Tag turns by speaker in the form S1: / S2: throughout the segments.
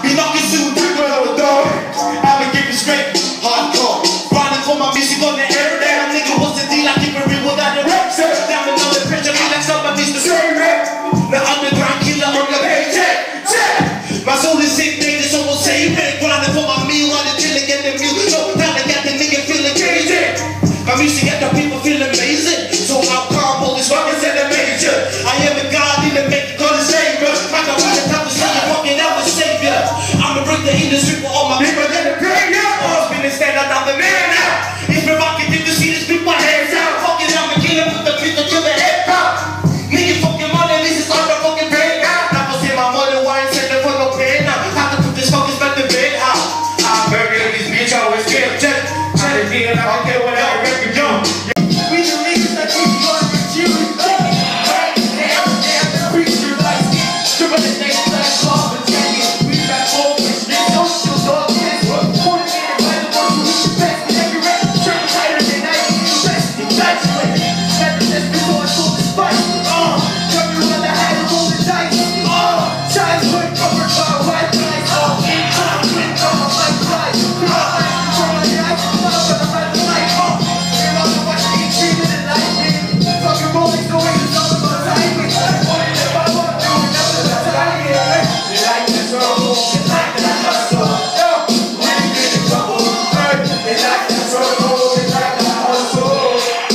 S1: We knocking soon, people on the door. I'ma give you straight hardcore. Grinding for my music on the air. Damn nigga, what's the deal? I keep it real without the rap. Down another pressure, relax up, I need to say rap. The underground killer on your paycheck. My soul is sick, nigga, so we'll save it. Grinding for my meal, on the chillin', get the meal. So now I got the nigga feeling crazy. My music got the people feeling amazing. So how calm all this fucking said the major. I am a god, need to make it call the savior. I got one time to say you're fucking out the savior. I'ma break the industry for all my people that are paying out. I've been stand out, I'm the man now. If you're rocking, did you see this people hands out? Fucking I'm a killer, put the people to the head pop. Nigga fucking money, this is all the fucking pain out. I was in my mother, why ain't sending for no pain now? How to put this fucking back to bed out? I'm burning this bitch, I always get check. Try to deal, I don't care whatever, record jump. We the niggas that keep you on your shoes. Right now, preacher like triple the next black club and take it. We back home, it's social dog kids. Put it in by the one who hit the best. With every rap, turn tighter than I can do the best. Congratulations. Never just before I told this fight. Tell me when I had to roll the dice. Childhood covered by white guys. Income with on my life life. Through my life, control my eyes. Now when I'm at the light. And I'm the one that ain't dreaming and lightning. Fucking rolling, going to talk about timing. Wanted to buy one, doing nothing but timing. They like the trouble, they like the hustle. Yo, when you get in trouble, they like the trouble, they like the hustle.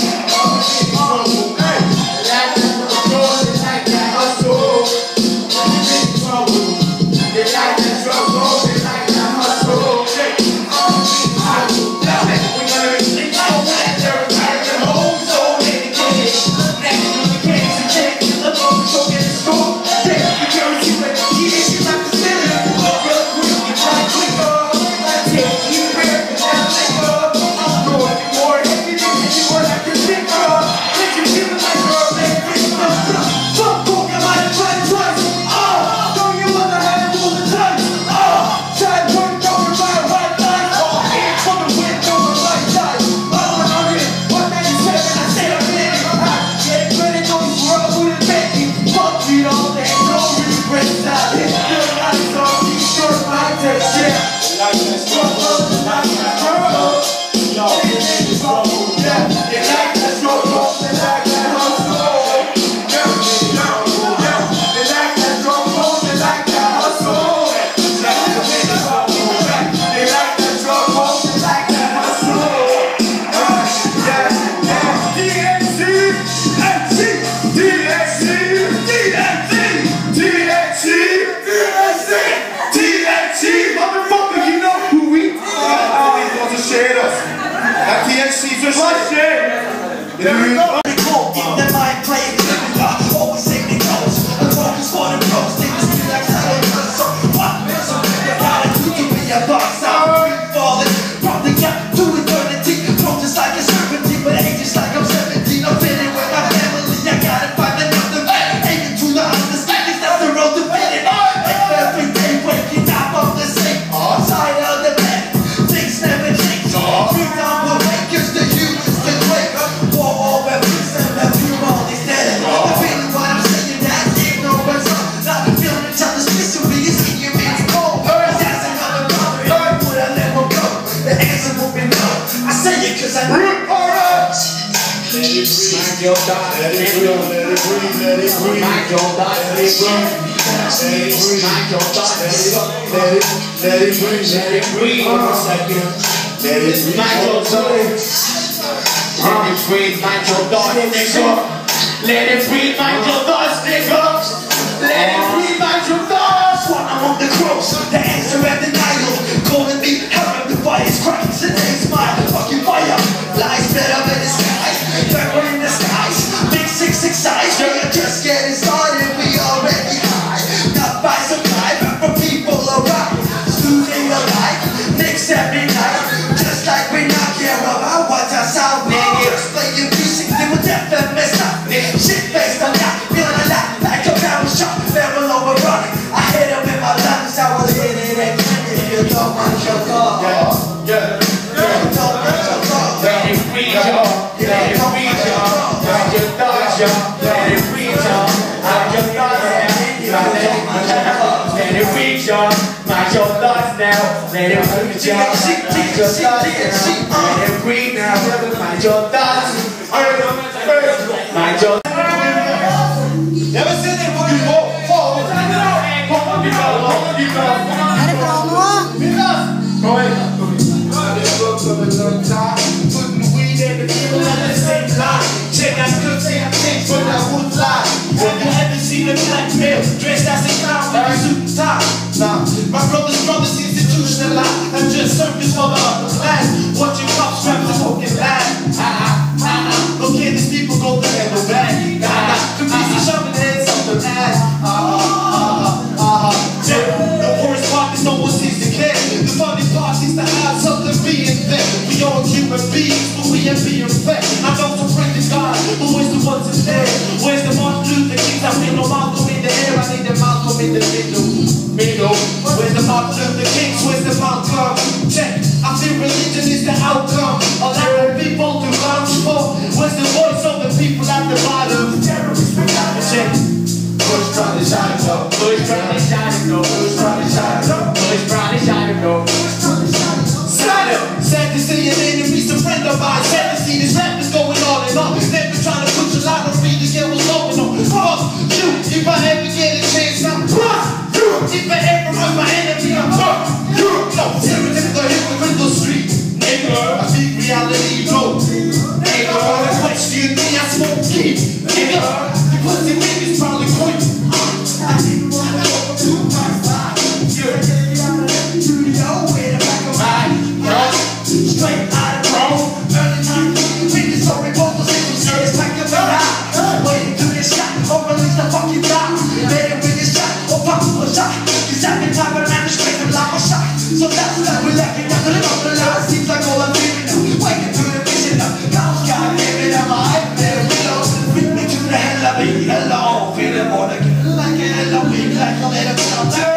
S1: THC just like shit. There we go. The mind playing always say me goes. I'm focused for the pros. Niggas be like silent. So what? So you gotta do to be a boss. I'm free falling from the gap to eternity. From just like a serpentine, but ages like I'm 17. I'm fitting with my family. I gotta find another way. Aiming to the understanding. That's the road to winning. Every day waking up on the same side of the bed. Things never change.
S2: Your thoughts, let it breathe, let it breathe, let it breathe. Mind your thoughts, let it breathe. Let it breathe. Mind your thoughts, let it breathe, let it breathe. For a second. Let it breathe. Mind your thoughts. Let it breathe, mind your thoughts, nigga. Let it breathe, mind your thoughts, nigga. Let it breathe, mind your thoughts.
S1: When I'm on the cross, the answer and denial. Calling me, having the fire's Christ. And it's my fucking fire. Lies better than the sky. Pepper in the skies. Big 6 size. We are just getting started. We already high. Not by supply, but for people around. Student alike. Next every night. Just like we not care about what I sound. Niggas playing music. They will definitely mess up. Shit based on that. Feeling a lot like a barrel shot. Barrel overrunning. I hit him in my lungs. I will hit it again. If you don't want your car.
S2: Yeah.
S1: Don't want your car.
S2: Let it breathe, y'all. Let it breathe, y'all. Mind your thoughts, y'all. Let it breathe, y'all. Mind your thoughts, y'all. Let it breathe, y'all. Mind your thoughts now, let it breathe, y'all. Mind your thoughts now, let it breathe now. Mind your thoughts. Mind your.
S1: Never said that for you. Fall.
S3: Ada promo.
S1: Go ahead. Putting the weed and the people at the same line. Check out good thing I take from that wood line. Have you ever seen a black male dressed as a clown with a suit and tie? Nah, my brother's institutionalized. I'm just surface for the upper class. Watching cops grab the smoking laugh. Okay, these people go to hell with back. Too busy shoving heads up the ass. The worst part is no one seems to care. The funny part is the odds of them being there. We all human beings, but we ain't being fair. I know to pray to God, but where's the ones in there? Where's the Martin Luther Kings? I feel no Malcolm in the air. I need the Malcolm in the middle. Where's the Martin Luther Kings? Where's the Malcolm? Check. I feel religion is the outcome. Allowing people to vouch for. Where's the voice of the people at the bottom? Terrorists, we gotta check. Push, try to shine it up.
S2: Push, try to shine it up.
S1: Push, try to shine it up.
S2: Push, try to shine it up.
S1: Sad to see an enemy's a friend of mine. Sad to see these rappers going on and on. Never trying to put your line on me to get what's going on. Fuck you, if I ever get a chance, I'm fuck you. If I ever run my enemy, I'm fuck you. No, tearing in the hypocritical street. Nigga, I speak reality, no. Nigga, question me, I smoke keep. Nigga, the pussy niggas probably quit. I didn't want to go to my side. Straight out of Rome, early 19 with the story both the same serious like a man. Waiting to this shot, or release the fucking dot. Better with this shot, or pop a shot. Cause I've been time when I'm straight from like a shot. So that's why we're lacking down to the bottom of the line. Seems like all I'm feeling now. Waking to the vision now. God's got me, and I'm a hype man. Beat me to the hell of me, hell on. Feeling more like it, like a hell of me, like a little bit of that.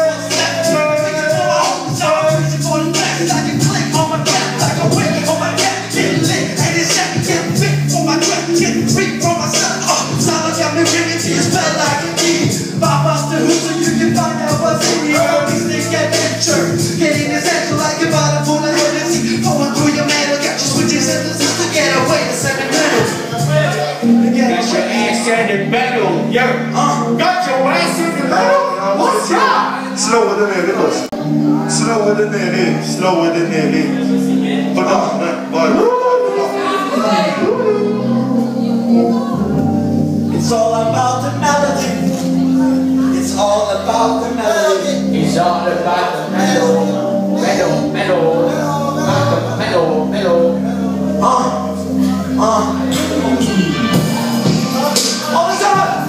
S1: Getting this action like a bottle full of energy. Going through your metal, got your switches and the to get away to sentimental.
S2: Got your ass in the middle. Yeah. Got your ass in the middle. What's up?
S4: Slower than it is. Slower than it is. Slower than it is. But
S1: it's all about the melody. It's all about the melody.
S2: It's all about the metal, metal, metal, metal, metal.
S1: All the time.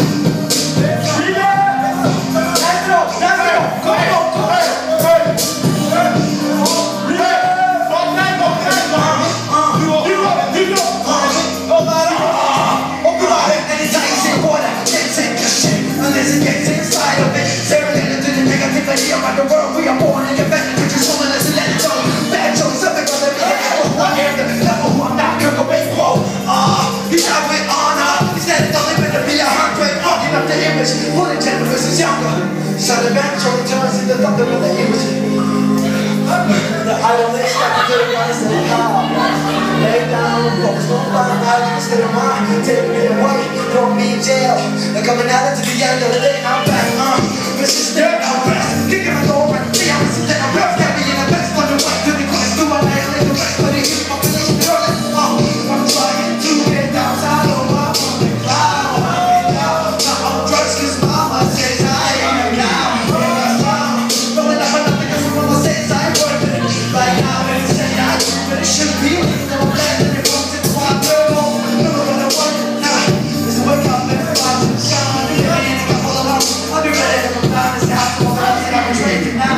S1: About the world we are born in the back, which is woman as a let it go. Bad jokes, something on the I am the level who I'm not Kirk baseball. You shot with honor. Instead of living to be a heartbreak, arguing up the image. One generation is younger. So the back show returns in the thunder of the image. The idol they stop to the rise of the power. Lay down, focus on flying out instead of mine. Take me away, throw me in jail. They're coming out to the end of the day, I'm back. This is their best. Kicking my door right there, I'm sitting on rap, got me in the best. On the way to the quest, do I annihilate the rest? But it is population early. I'm trying to get outside of my fucking cloud. Now I'm drugs cause mama says I am now. Rolling up another cause mama says I work it. Right now and say I but it should be no less than it wants it. So I go, no gonna work it now. It's a wake up and watch the sun. And a couple of hours, I'll be ready to come down and say I'm drinking now.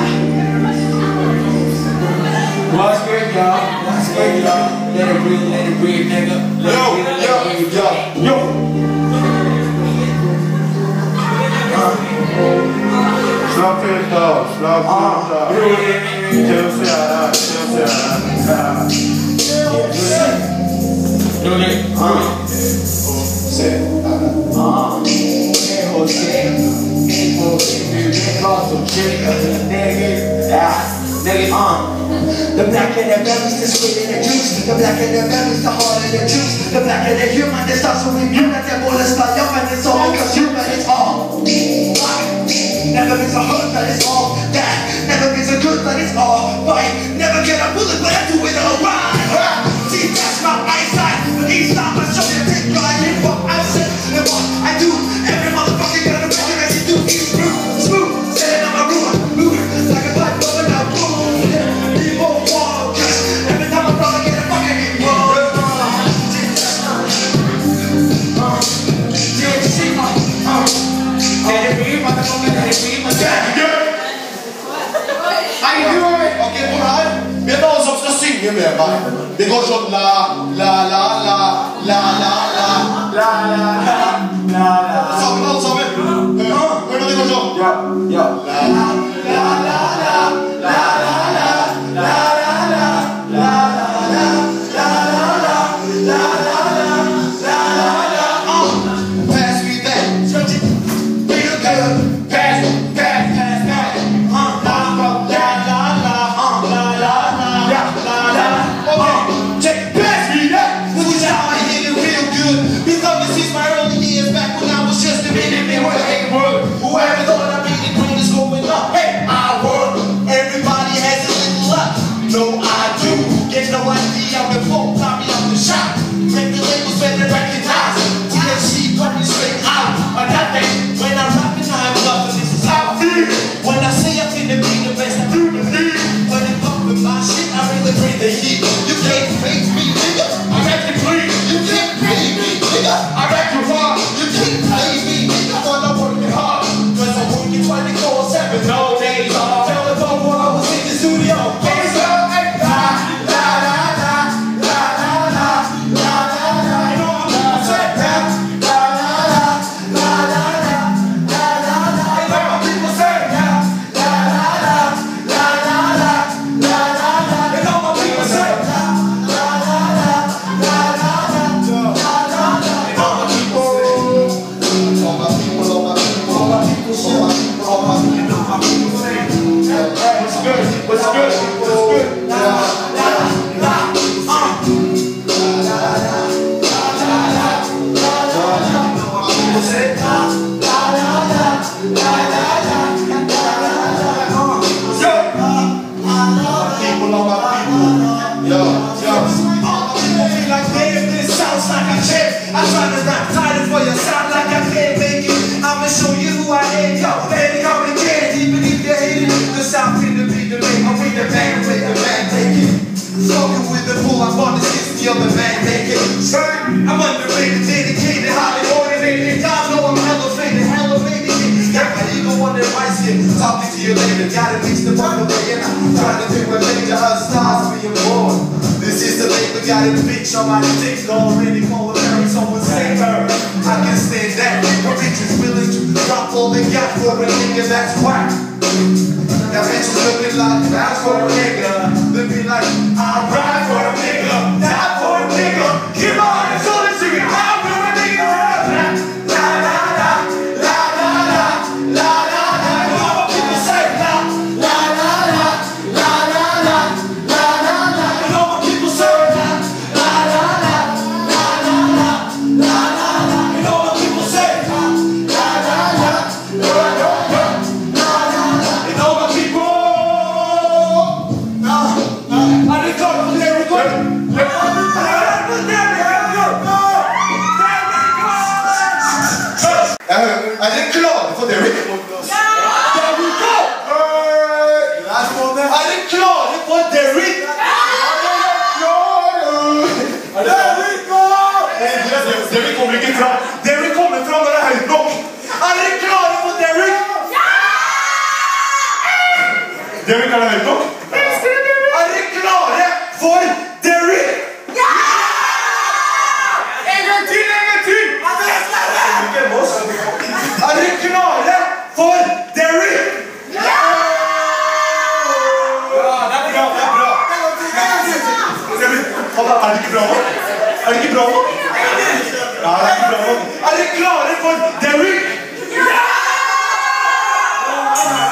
S2: What's good, y'all? What's good, y'all? Let it breathe, nigga. Let it breathe, yo.
S4: Slapp helt av, slapp helt av. Tusen gärna, tusen gärna.
S2: Se. Glass of drink, nigga, the blacker the berries, the sweeter the juice. The blacker the berries, the harder the juice. The blacker the human, the starts with you. That the ball is like up and it's all because human is all. Never means a hurt, but it's all that. Never means a good, but it's all right. Never get a bullet, but I do it alright. See, that's my eyesight. But each time I show you a picture, I hear what I said and what I do. Every motherfucker got a picture as you do. Each smooth, sitting on my room, like a pipe going out.
S1: Okej, på här. Vet du någon som ska synga med mig? Det går så la, la, la, la, la, la, la, la, la, la. Samen, alla samen. Hör du det går så?
S2: Ja.
S1: La, la, la, la, la, la, la, la, la, pass me that. Feel good. Pass. Whoever thought I'd be the greatest going up? Hey, I work. Everybody has a little luck. No, I do. Get no idea. I'm the folk. I'm the shop. Make the labels better recognize. THC got me straight out. But that day, when I'm rapping, I'm loving. This is how I feel. When I say I'm finna be the best, I do the beat. When I'm pumping my shit, I really bring the heat. You can't fake me, nigga. I make it clean. You can't pay me, nigga. I make you hard. You can't play me, nigga. When I'm working hard. 24/7, no days off. Tell the phone when I was in the studio. Hands up, hey, la la la la la la la la la. You know what I'm saying? La la la la la la la la la. You know what people say? La la la la la la la la la. You know what people say? La la la la la la la la la. You know what people say? All my people, all my people, all my people, all my people. What's good? What's good? What's good? La la la la la la la. People say la la la la la la la. Yo, people, all my people. Yo. Feel like damn, this sounds like a chick. I try to rap tighter for your sound like I can't make it. I'ma show you who I am, yo. Baby, come and get it, even if you hate it. Cause I'm finna be the man, I'll be the man, with the man, take it. Smoking with the bull, I'm on the 60 of the man, take it. I'm underrated, dedicated, highly motivated. Y'all know I'm elevated. Got my ego on their right skin. Talking to you later, gotta mix the fun away. And I'm trying to pick what major us stars being born. This is the label, got a bitch on my dick. Already calling her, someone save her. I can stand that. A bitch is willing to drop all they got for a nigga that's whack. That bitch is looking like that's for a nigga. They be like, I'll ride for a nigga, die for a nigga. Give my heart and soul and sing it out for a nigga. La la la la la la la la la. You know what people say? La la la la la la la la la la. You know what people say? La la la la la la la la la la. You know what people say? La la la la la la la. You know what people? I didn't talk to them. Är ni klara för det? There we go! Är ni klara för det? There we go! There we kommer inte fram. There we kommer fram med det här i block. Är ni klara för det? There we kan det här i block. Är ni klara för det? En gång till! Är ni klara för Derek? Ja! Det är bra. Är det bra? Ja, det är bra. Är ni klara för Derek? Ja!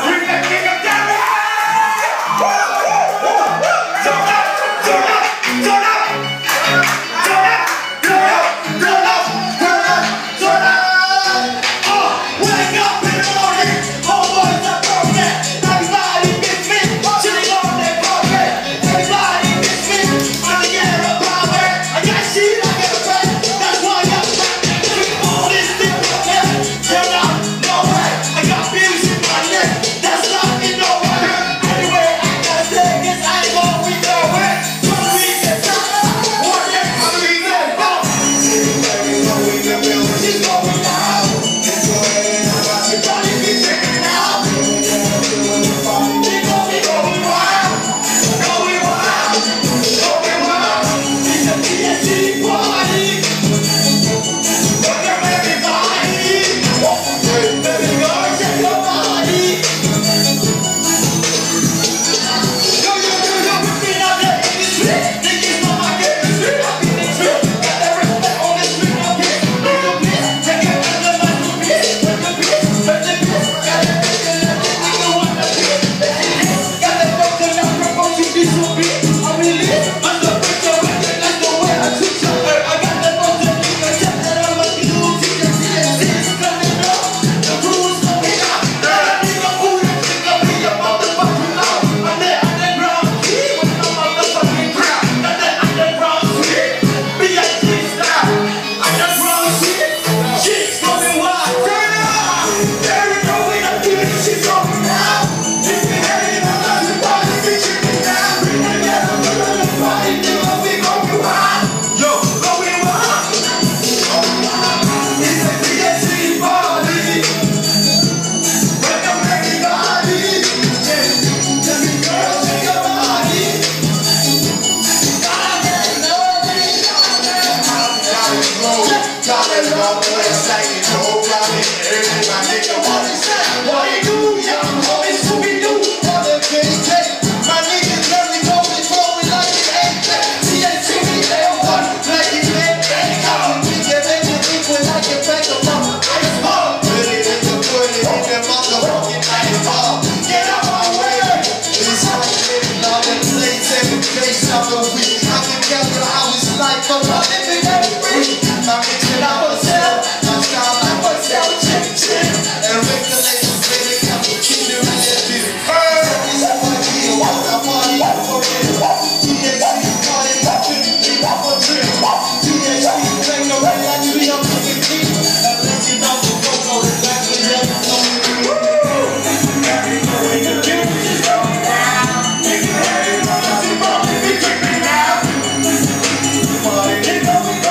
S1: of the week. I'm together, I was like, I'm living every week. I'm mixing up myself, I'm sound like myself, chip, chip. And regulators, really come to keep the religion. It's a party, I want a party for real. THC, party, keep up a trip. THC, take a way, I do your fucking deep. And let's get off the go-go, back with them, no we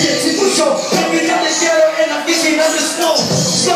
S2: dancing for show. Coming in the ghetto and I'm thinking of the snow. So,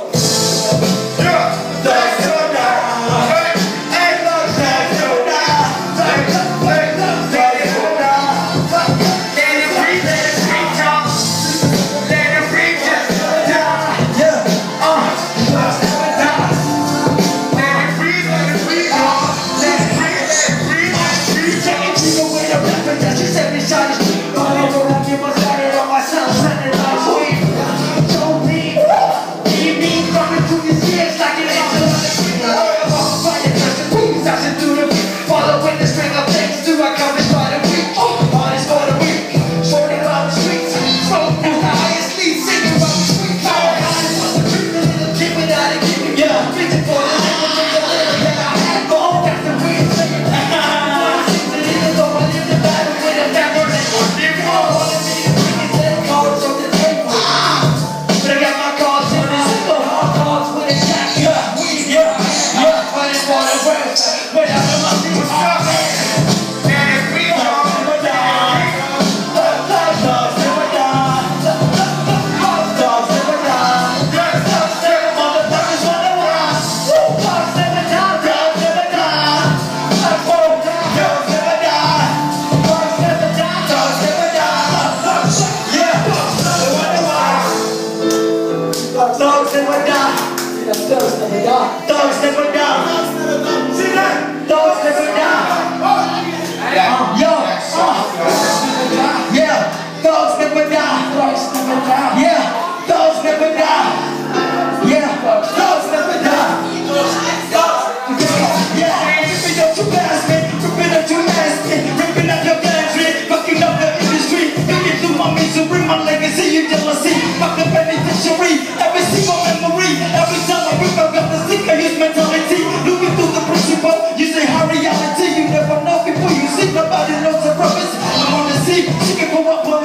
S2: dogs never die. See that? Dogs never die. Yeah, dogs never die. Yeah, dogs never die. Yeah, dogs never die. Yeah, ripping up your basket, ripping up your basket, ripping up your country, fucking up the industry. Thinking through my misery, my legacy, you jealousy, fucking penitentiary, every single memory, every time I rip up the stick, I use mentality, looking through the principle, you say how reality, you never know before you see, nobody knows the purpose, I wanna see, she can go up